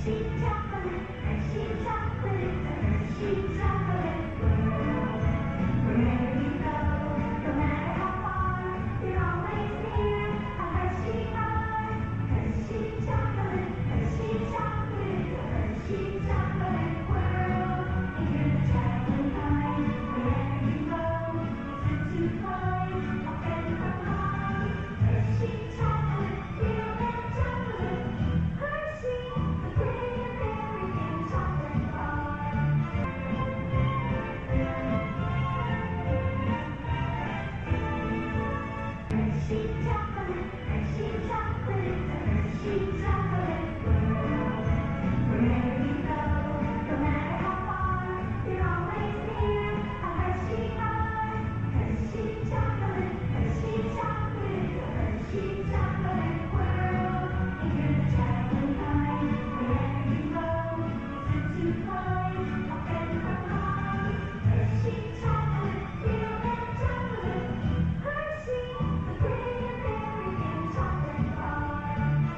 Hershey chocolate, Hershey chocolate, it's a Hershey chocolate world. Wherever you go, no matter how far, you're always near a Hershey bar. Hershey chocolate, Hershey chocolate, it's a Hershey chocolate world. If you're the traveling kind, wherever you go, it's good to find a friend from home. Hershey chocolate, real milk chocolate. Hershey, the great American chocolate bar. Hershey chocolate, Hershey chocolate, it's a Hershey chocolate world. Wherever you go, no matter how far, you're always near a Hershey bar. Hershey chocolate, Hershey chocolate, it's a Hershey chocolate world. If you're the traveling kind, wherever you go, it's good to find a friend from home. Hershey chocolate, real milk chocolate. Hershey, the great American chocolate bar.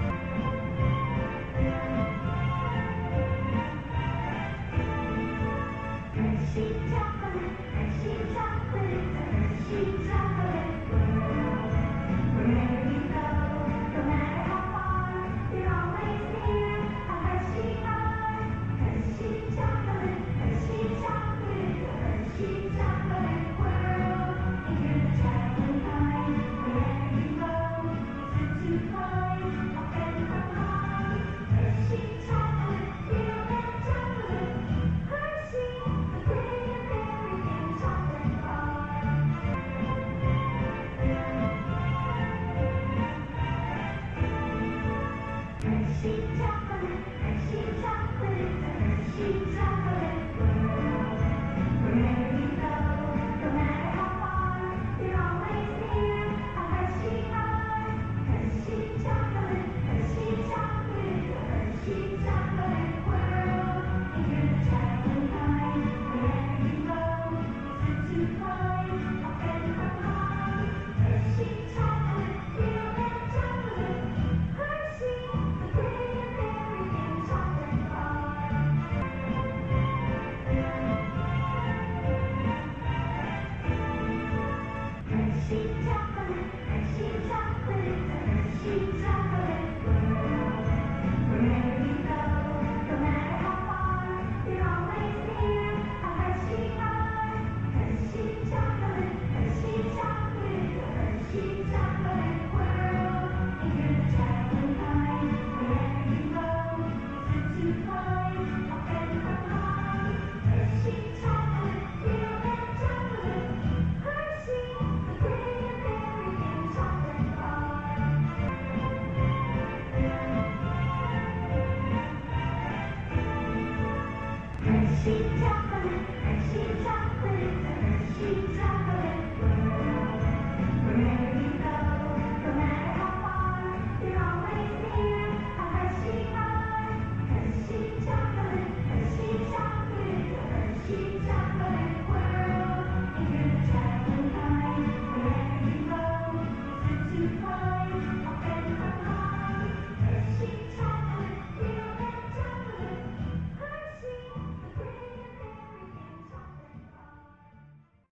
Hershey chocolate, Hershey chocolate, it's a Hershey chocolate world. Wherever you go, no matter how far, you're always near a Hershey bar. Hershey chocolate, Hershey chocolate, it's a Hershey chocolate world. If you're the traveling kind, wherever you go, it's good to find a friend from home. Hershey chocolate, real milk chocolate. Hershey, the great American chocolate bar. Hershey chocolate, Hershey chocolate, it's a Hershey chocolate world. Wherever you go, no matter how far, you're always near a Hershey bar. Hershey chocolate, Hershey chocolate, it's a Hershey chocolate world. If you're the traveling kind, wherever you go, it's good to find a friend from home. Hershey chocolate, real milk chocolate. Hershey, the great American chocolate bar. Hershey chocolate, Hershey chocolate, it's a Hershey chocolate world. Wherever you go, no matter how far, you're always near a Hershey bar. Hershey chocolate, Hershey chocolate, it's a Hershey chocolate world. If you're the traveling kind, wherever you go, it's good to find a friend from home. Hershey chocolate, real milk chocolate. Hershey, the great American chocolate bar. Hershey chocolate, Hershey chocolate, it's a Hershey chocolate